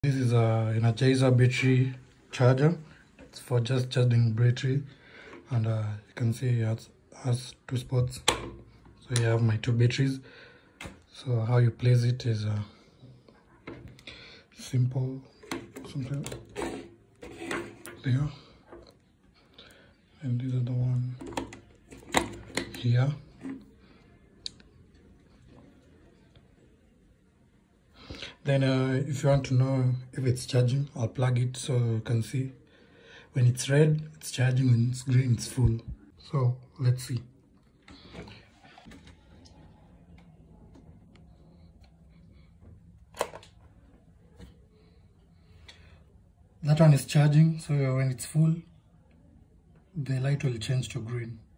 This is a Energizer battery charger. It's for just charging battery, and you can see it has two spots. So you have my two batteries. So how you place it is simple. Something there, and this is the one here. Then if you want to know if it's charging, I'll plug it so you can see. When it's red, it's charging. When it's green, it's full. So let's see. That one is charging, so when it's full, the light will change to green.